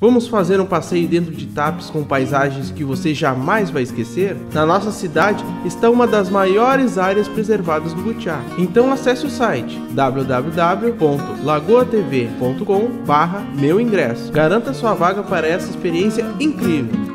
Vamos fazer um passeio dentro de Tapes com paisagens que você jamais vai esquecer? Na nossa cidade está uma das maiores áreas preservadas do Butiá. Então acesse o site www.lagoatv.com/meuingresso. Garanta sua vaga para essa experiência incrível.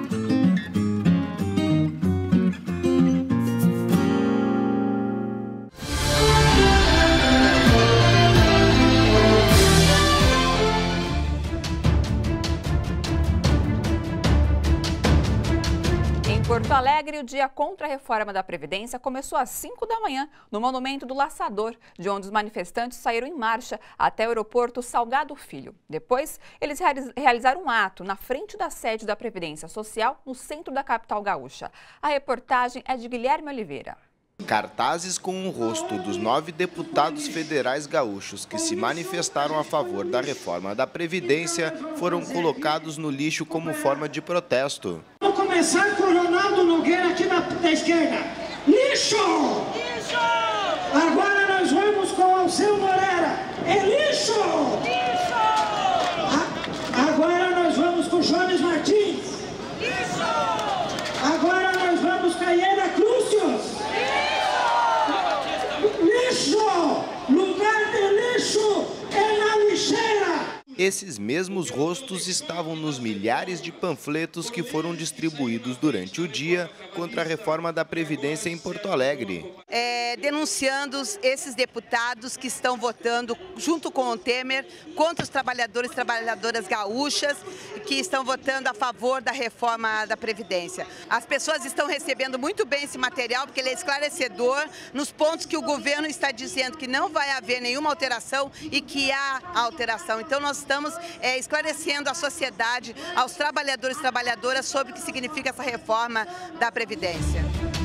Em Porto Alegre, o dia contra a reforma da Previdência começou às 5 da manhã no Monumento do Laçador, de onde os manifestantes saíram em marcha até o aeroporto Salgado Filho. Depois, eles realizaram um ato na frente da sede da Previdência Social, no centro da capital gaúcha. A reportagem é de Guilherme Oliveira. Cartazes com o rosto dos 9 deputados federais gaúchos que se manifestaram a favor da reforma da Previdência foram colocados no lixo como forma de protesto. Vou começar com o Ronaldo Nogueira aqui da esquerda. Lixo! Lixo! Agora nós vamos com o Alceu Moreira. É lixo! Lixo! Agora nós vamos com o Jones Martins. Lixo! Agora nós vamos com a Ieda Crucius. Lixo! Lugar de lixo é na lixeira! Esses mesmos rostos estavam nos milhares de panfletos que foram distribuídos durante o dia contra a reforma da Previdência em Porto Alegre. Denunciando esses deputados que estão votando junto com o Temer contra os trabalhadores e trabalhadoras gaúchas que estão votando a favor da reforma da Previdência. As pessoas estão recebendo muito bem esse material porque ele é esclarecedor nos pontos que o governo está dizendo que não vai haver nenhuma alteração e que há alteração. Então nós estamos esclarecendo à sociedade, aos trabalhadores e trabalhadoras sobre o que significa essa reforma da Previdência.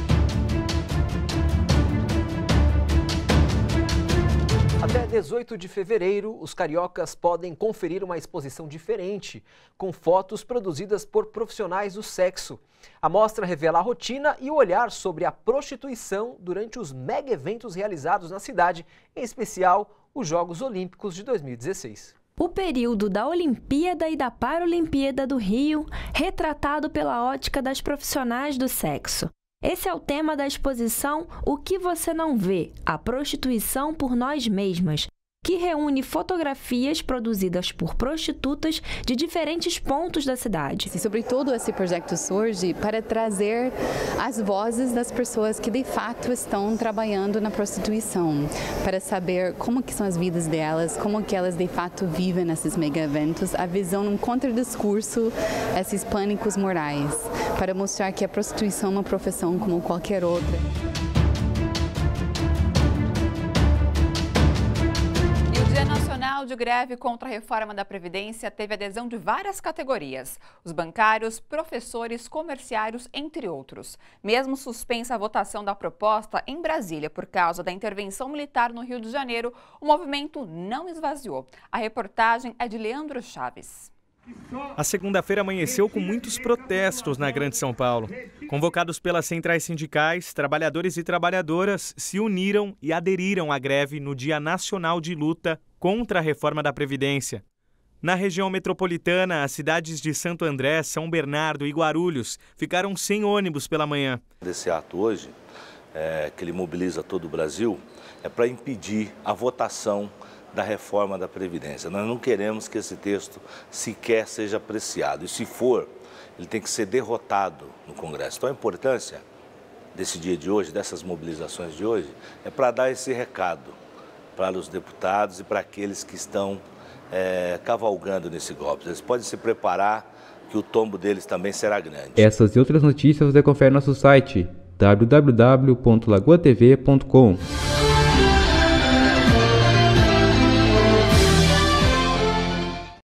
Até 18 de fevereiro, os cariocas podem conferir uma exposição diferente, com fotos produzidas por profissionais do sexo. A mostra revela a rotina e o olhar sobre a prostituição durante os mega eventos realizados na cidade, em especial os Jogos Olímpicos de 2016. O período da Olimpíada e da Paralimpíada do Rio, retratado pela ótica das profissionais do sexo. Esse é o tema da exposição O que você não vê, a prostituição por nós mesmas, que reúne fotografias produzidas por prostitutas de diferentes pontos da cidade. E, sobretudo, esse projeto surge para trazer as vozes das pessoas que, de fato, estão trabalhando na prostituição, para saber como que são as vidas delas, como que elas, de fato, vivem nesses mega eventos, a visão num contradiscurso, esses pânicos morais, para mostrar que a prostituição é uma profissão como qualquer outra. De greve contra a reforma da Previdência teve adesão de várias categorias, os bancários, professores, comerciários, entre outros. Mesmo suspensa a votação da proposta em Brasília por causa da intervenção militar no Rio de Janeiro, o movimento não esvaziou. A reportagem é de Leandro Chaves. A segunda-feira amanheceu com muitos protestos na Grande São Paulo. Convocados pelas centrais sindicais, trabalhadores e trabalhadoras se uniram e aderiram à greve no Dia Nacional de Luta contra a reforma da Previdência. Na região metropolitana, as cidades de Santo André, São Bernardo e Guarulhos ficaram sem ônibus pela manhã. Esse ato hoje, que ele mobiliza todo o Brasil, é para impedir a votação da reforma da Previdência. Nós não queremos que esse texto sequer seja apreciado. E se for, ele tem que ser derrotado no Congresso. Então a importância desse dia de hoje, dessas mobilizações de hoje, é para dar esse recado para os deputados e para aqueles que estão cavalgando nesse golpe. Eles podem se preparar que o tombo deles também será grande. Essas e outras notícias você confere no nosso site www.lagoatv.com.